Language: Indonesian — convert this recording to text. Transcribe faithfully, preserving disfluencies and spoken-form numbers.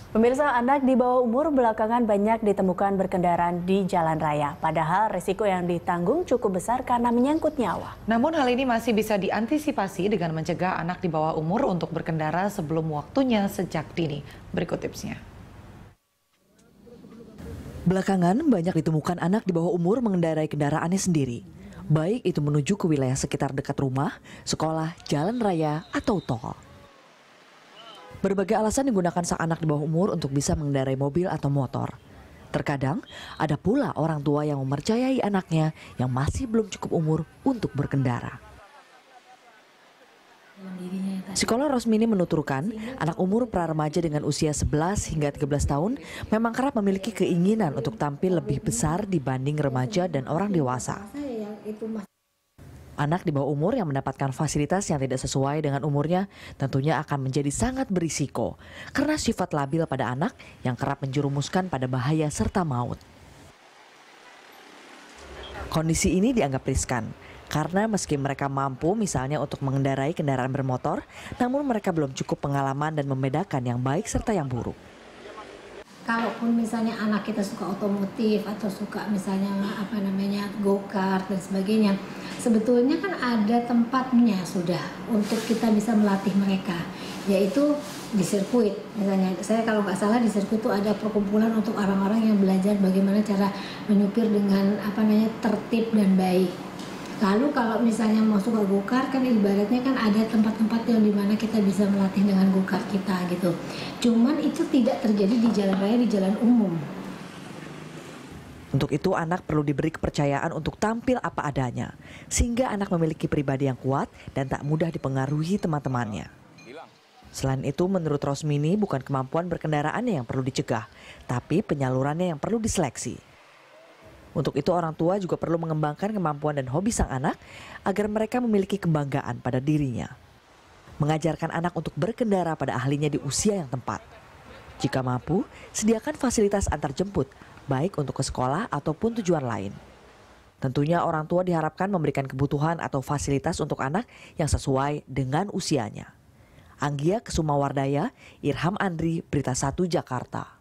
Pemirsa, anak di bawah umur belakangan banyak ditemukan berkendara di jalan raya. Padahal risiko yang ditanggung cukup besar karena menyangkut nyawa. Namun hal ini masih bisa diantisipasi dengan mencegah anak di bawah umur untuk berkendara sebelum waktunya sejak dini. Berikut tipsnya. Belakangan banyak ditemukan anak di bawah umur mengendarai kendaraannya sendiri. Baik itu menuju ke wilayah sekitar dekat rumah, sekolah, jalan raya, atau tol. Berbagai alasan digunakan sang anak di bawah umur untuk bisa mengendarai mobil atau motor. Terkadang ada pula orang tua yang mempercayai anaknya yang masih belum cukup umur untuk berkendara. Psikolog Rosmini menuturkan, anak umur pra-remaja dengan usia sebelas hingga tiga belas tahun memang kerap memiliki keinginan untuk tampil lebih besar dibanding remaja dan orang dewasa. Anak di bawah umur yang mendapatkan fasilitas yang tidak sesuai dengan umurnya tentunya akan menjadi sangat berisiko karena sifat labil pada anak yang kerap menjerumuskan pada bahaya serta maut. Kondisi ini dianggap riskan karena meski mereka mampu misalnya untuk mengendarai kendaraan bermotor, namun mereka belum cukup pengalaman dan membedakan yang baik serta yang buruk. Kalaupun misalnya anak kita suka otomotif atau suka misalnya apa namanya go-kart dan sebagainya, sebetulnya kan ada tempatnya sudah untuk kita bisa melatih mereka, yaitu di sirkuit. Misalnya saya kalau nggak salah di sirkuit itu ada perkumpulan untuk orang-orang yang belajar bagaimana cara menyupir dengan apa namanya tertib dan baik. Lalu kalau misalnya mau suka go-kart kan ibaratnya kan ada tempat-tempat yang dimana kita bisa melatih dengan go-kart kita gitu. Cuman itu tidak terjadi di jalan raya, di jalan umum. Untuk itu anak perlu diberi kepercayaan untuk tampil apa adanya. Sehingga anak memiliki pribadi yang kuat dan tak mudah dipengaruhi teman-temannya. Selain itu menurut Rosmini bukan kemampuan berkendaraannya yang perlu dicegah, tapi penyalurannya yang perlu diseleksi. Untuk itu orang tua juga perlu mengembangkan kemampuan dan hobi sang anak agar mereka memiliki kebanggaan pada dirinya. Mengajarkan anak untuk berkendara pada ahlinya di usia yang tepat. Jika mampu, sediakan fasilitas antar jemput, baik untuk ke sekolah ataupun tujuan lain. Tentunya orang tua diharapkan memberikan kebutuhan atau fasilitas untuk anak yang sesuai dengan usianya. Anggia Kesumawardaya, Irham Andri, Berita Satu Jakarta.